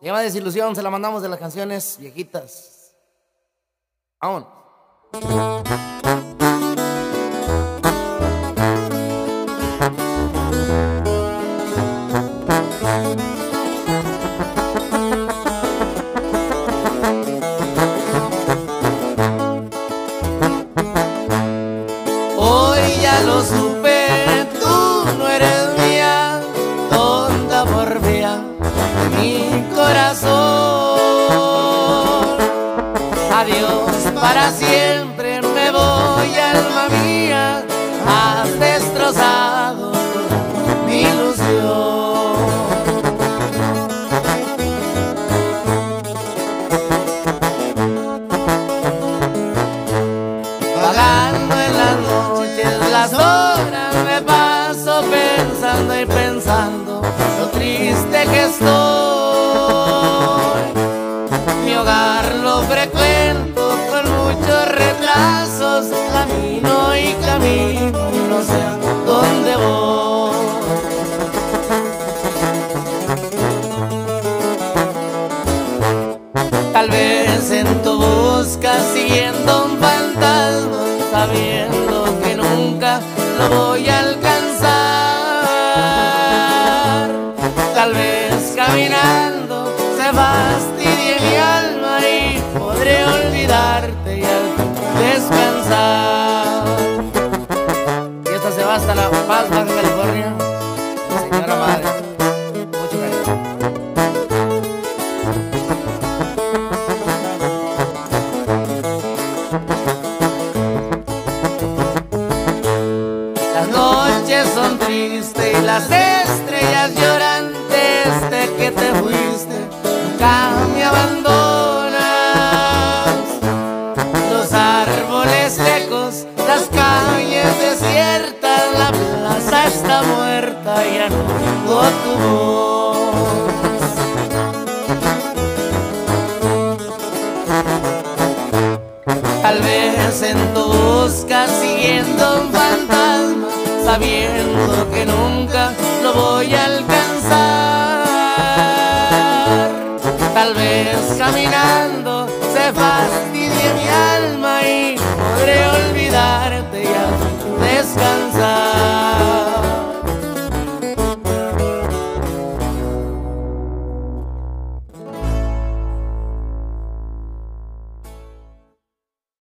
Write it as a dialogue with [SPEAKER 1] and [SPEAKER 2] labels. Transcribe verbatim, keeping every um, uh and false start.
[SPEAKER 1] Se llama Desilusión, se la mandamos de las canciones viejitas. Vámonos.
[SPEAKER 2] Hoy ya lo supe, tú no eres mía, tonta por fea de mi corazón. Adiós para siempre, me voy, alma mía, has destrozado mi ilusión. Vagando en las noches, las horas me paso pensando y pensando lo triste que estoy. Mi hogar lo frecuento con muchos retrasos, camino y camino y no sé a dónde voy. Tal vez en tu busca siguiendo un fantasma, sabiendo que nunca lo voy a alcanzar. Tal vez caminando se fastidie mi alma y podré olvidarte y al fin descansar.
[SPEAKER 1] Y esta se va hasta La Paz, Baja California. Señora madre, mucho cariño.
[SPEAKER 2] Las noches son tristes y las estrellas lloran desde que te fuiste, nunca me abandonas. Los árboles secos, las calles desiertas, la plaza está muerta y ya no oigo tu voz. Tal vez en tu busca siguiendo un fantasma, sabiendo que nunca lo voy a alcanzar. Tal vez caminando se fastidie mi alma y podré olvidarte